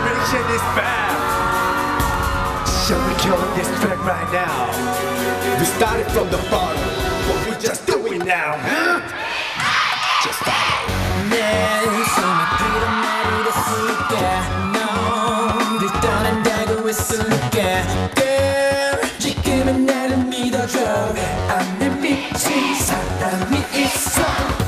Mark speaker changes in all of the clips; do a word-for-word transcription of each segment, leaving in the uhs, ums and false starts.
Speaker 1: generation is back. Shall we kill this track right now? We started from the bottom, but we just do it now, huh? Just follow.
Speaker 2: 내 손에 그런 말을 했을까? 너를 떠난다고 했을까? Girl, 지금은 나를 믿어줘. 안에 미친 사람이 있어.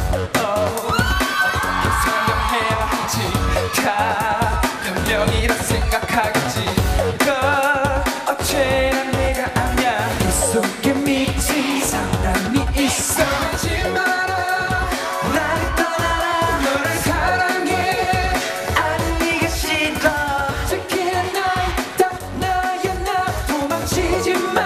Speaker 3: 운명이라 생각하겠지. 그 어째나 내가 아냐.
Speaker 2: 그 속에 미친 사람이 있어.
Speaker 3: 하지 마라. 나를 떠나라. 너를 사랑해.
Speaker 2: 아니 네가 싫어. 특히나 나, 나야 나. 도망치지 마.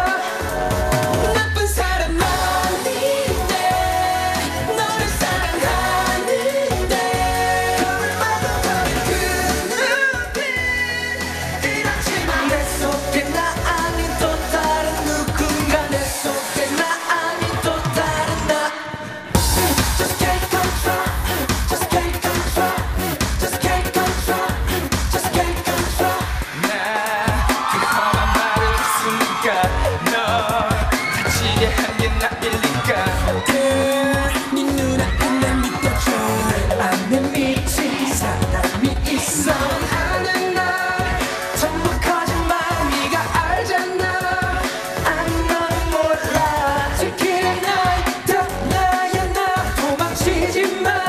Speaker 2: 나쁜 사람 아닌데 너를 사랑하는데 겁을 먹어버린 그 눈빛 이렇지만 내 속에 나 아닌 또 다른 누군가 내 속에 나 아닌 또 다른 나 Just can't control Just can't control Just can't control Just can't control
Speaker 3: 나그 험한 말을 했으니까 너 다치게 한 게 나일까.
Speaker 2: Girl, 네 눈앞에 날 믿어줘. 안에 미친 사람이 있어.
Speaker 3: 아는 날 전부 거짓말 네가 알잖아.
Speaker 2: 아니 너는 몰라. 지키는 날 다 나야 나. 도망치지 마.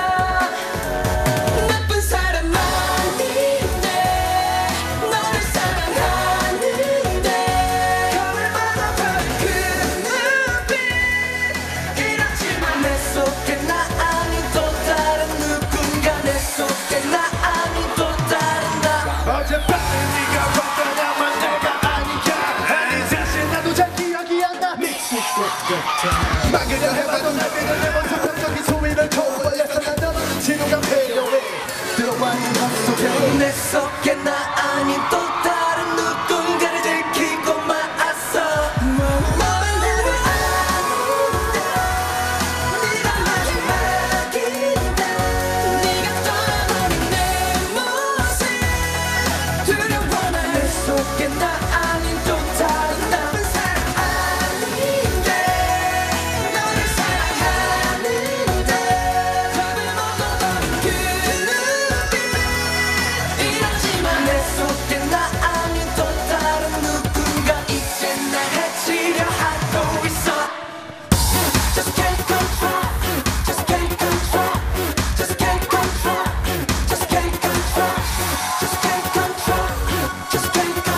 Speaker 2: 나쁜 사람 아닌데 너를 사랑하는데
Speaker 3: 겁을 먹어버린 그 눈빛
Speaker 2: 이렇지만 내 속에 나 아닌 또 다른 누군가 내 속에 나 아닌 또 다른 나
Speaker 1: 어젯밤에 네가 왔다냐만 내가 아니야. 아니 사실 나도 잘 기억이 안 나. 미칠 것 같아. 막으려 해봐도 날 믿으려면 성격적인 소리를 초월해서 난 너를 지루감 필요해. 들어와 이 맘속에
Speaker 2: 내 속에 나 아닌 또 다른 누군가를 들키고 말았어. 너는 나를 아는데 네가 마지막인데 네가 떠나버린 내 모습 두려워. 내 속에 나 아닌 또 다른 나쁜 사람 아닌데 너를 사랑하는데 겁을 먹어버린 그 눈빛 이렇지만 내 속에 나 아닌 또 다른 누군가 이제 날 해치려 하고 있어. Just can't control Just can't control Just can't control Just can't control Just can't control Just can't control